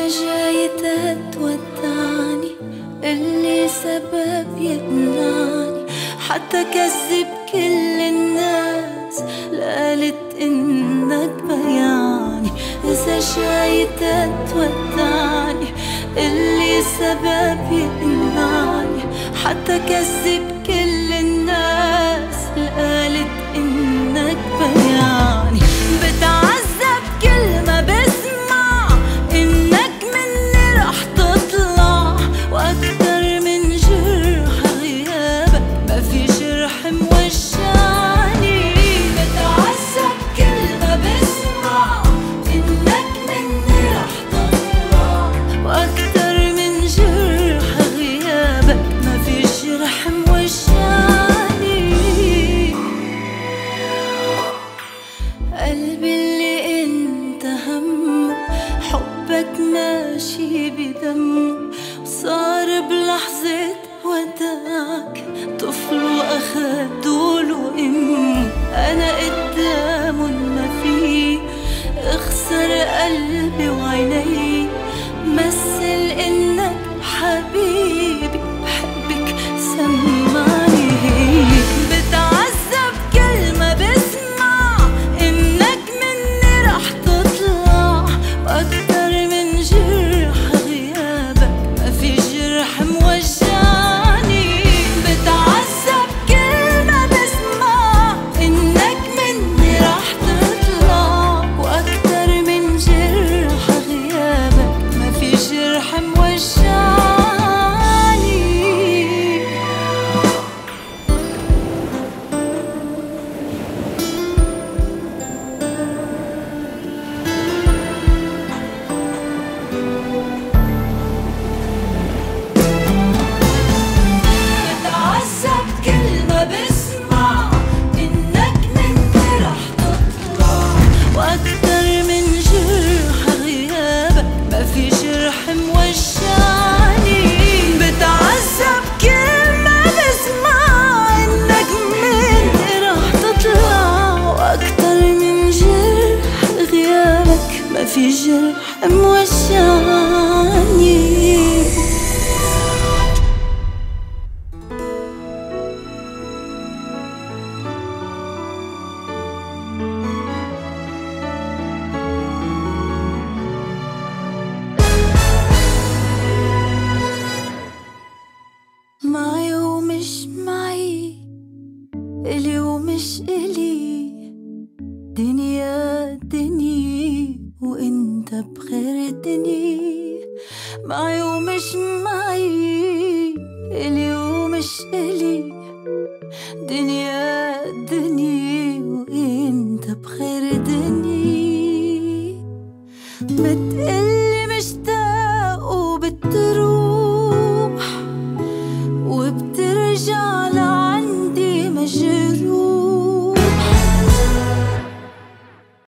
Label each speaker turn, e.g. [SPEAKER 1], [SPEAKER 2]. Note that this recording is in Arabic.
[SPEAKER 1] إذا جاي تودعني اللي سبب يمنعني، حتى كذب كل الناس لقالت إنك بياني. إذا جاي تودعني اللي سبب يمنعني، حتى كذب كل الناس لقالت إنك بياني. بتعذب كل ما بسمع إنك مني رح تطلع، وأكتر من جرح غيابك ما في جرح موجعني. بتعذب كل ما بسمع إنك مني رح تطلع، وأكتر من جرح غيابك ما في جرح موجعني. قلبي اللي انت همه حبك ماشي بدمه، وصار بلحظة وداعك طفل واخد له امه. انا قدامه ما في اخسر قلبي وعيني، مثل انك حبيبي بحبك سمعني هيك. بتعذب كل ما بسمع إنك مني رح تطلع، وأكتر من جرح غيابك ما في جرح موجعني. بتعذب كل ما بسمع إنك مني رح تطلع، وأكتر من جرح غيابك ما في جرح موجعني. بتعذب كل ما بسمع إنك مني رح تطلع، وأكتر من جرح غيابك ما في جرح موجعني. بتعذب كل ما بسمع إنك مني رح تطلع، وأكتر من جرح غيابك ما في جرح موجعني. معي ومش معي، إلي ومش إلي، دنيا دنيا وإنت بخير دنيا. معي ومش معي، إلي ومش إلي، دنيا دنيا وإنت بخير دنيا. بتقلي مشتاق وبتروح